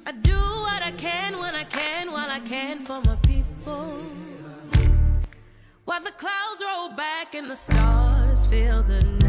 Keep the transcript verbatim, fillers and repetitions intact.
I do what I can when I can, while I can for my people. While the clouds roll back and the stars fill the night.